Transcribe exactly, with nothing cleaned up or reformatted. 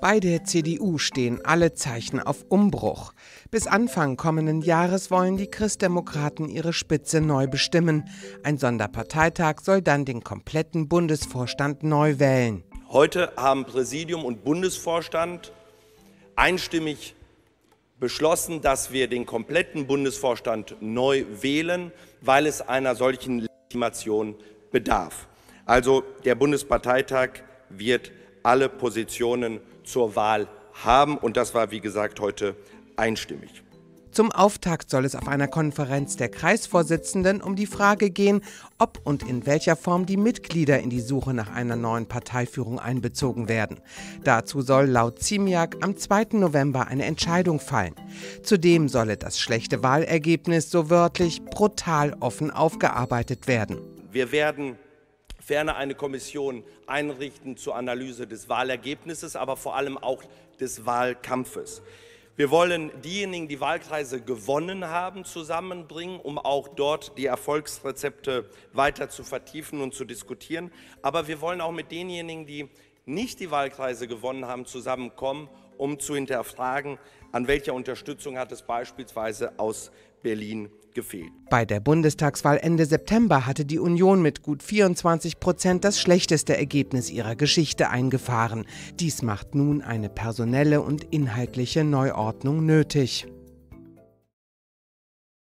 Bei der C D U stehen alle Zeichen auf Umbruch. Bis Anfang kommenden Jahres wollen die Christdemokraten ihre Spitze neu bestimmen. Ein Sonderparteitag soll dann den kompletten Bundesvorstand neu wählen. Heute haben Präsidium und Bundesvorstand einstimmig beschlossen, dass wir den kompletten Bundesvorstand neu wählen, weil es einer solchen Legitimation bedarf. Also der Bundesparteitag wird alle Positionen zur Wahl haben und das war, wie gesagt, heute einstimmig. Zum Auftakt soll es auf einer Konferenz der Kreisvorsitzenden um die Frage gehen, ob und in welcher Form die Mitglieder in die Suche nach einer neuen Parteiführung einbezogen werden. Dazu soll laut Ziemiak am zweiten November eine Entscheidung fallen. Zudem solle das schlechte Wahlergebnis so wörtlich brutal offen aufgearbeitet werden. Wir werden ferner eine Kommission einrichten zur Analyse des Wahlergebnisses, aber vor allem auch des Wahlkampfes. Wir wollen diejenigen, die Wahlkreise gewonnen haben, zusammenbringen, um auch dort die Erfolgsrezepte weiter zu vertiefen und zu diskutieren. Aber wir wollen auch mit denjenigen, die nicht die Wahlkreise gewonnen haben, zusammenkommen, um zu hinterfragen, an welcher Unterstützung hat es beispielsweise aus Berlin gefehlt. Bei der Bundestagswahl Ende September hatte die Union mit gut vierundzwanzig Prozent das schlechteste Ergebnis ihrer Geschichte eingefahren. Dies macht nun eine personelle und inhaltliche Neuordnung nötig.